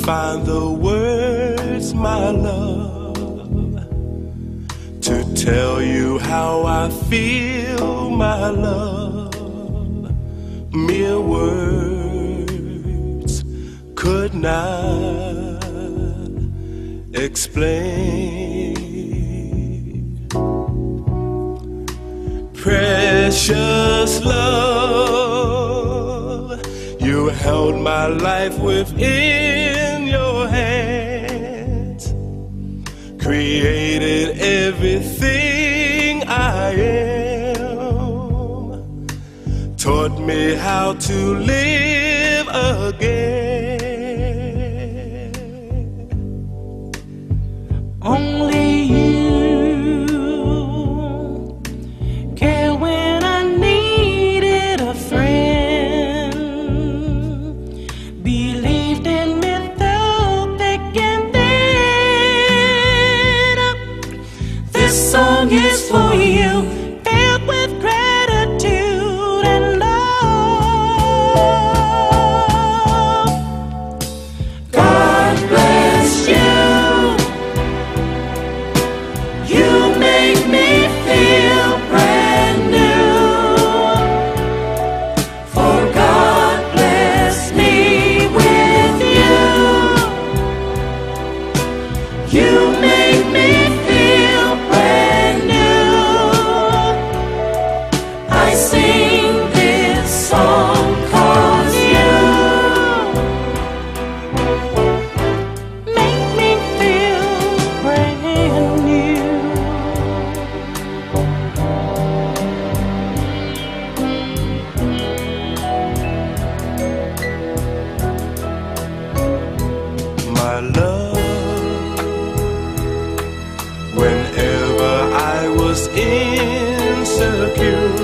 find the words, my love, to tell you how I feel, my love. Mere words could not explain. Precious love, you held my life within your hands, created everything I am, taught me how to live again. Only you care when I needed a friend, believed in me through thick and thin. This song is for you, filled with gratitude and love. God bless you. You make me feel brand new. For God blessed me with you. You make me feel brand new. I sing this song 'cause you make me feel brand new. My love, whenever I was insecure,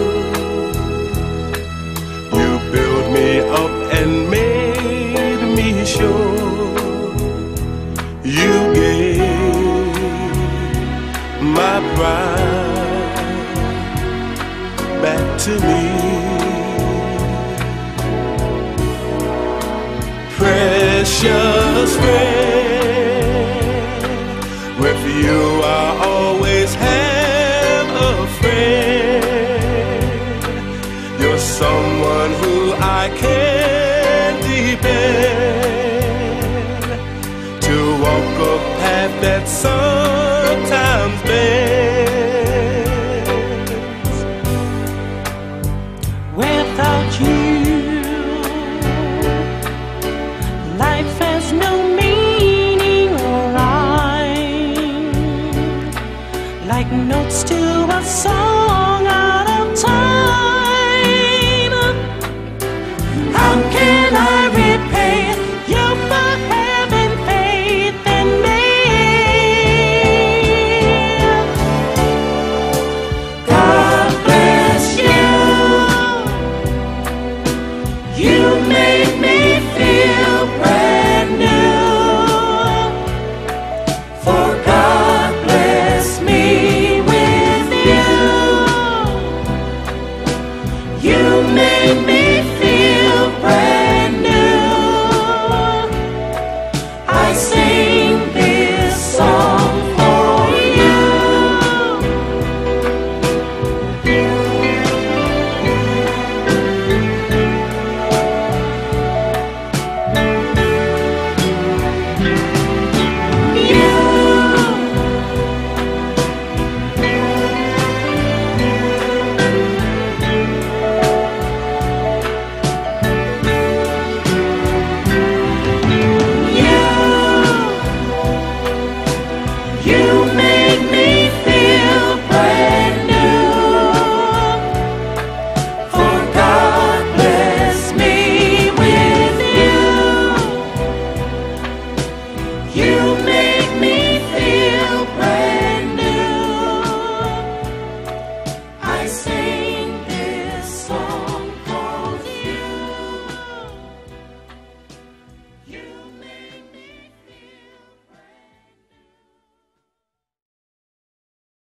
you built me up and made me sure. You gave my pride back to me. Precious friend, with you I always have a friend. You're someone who I can depend, to walk a path that sometimes bends.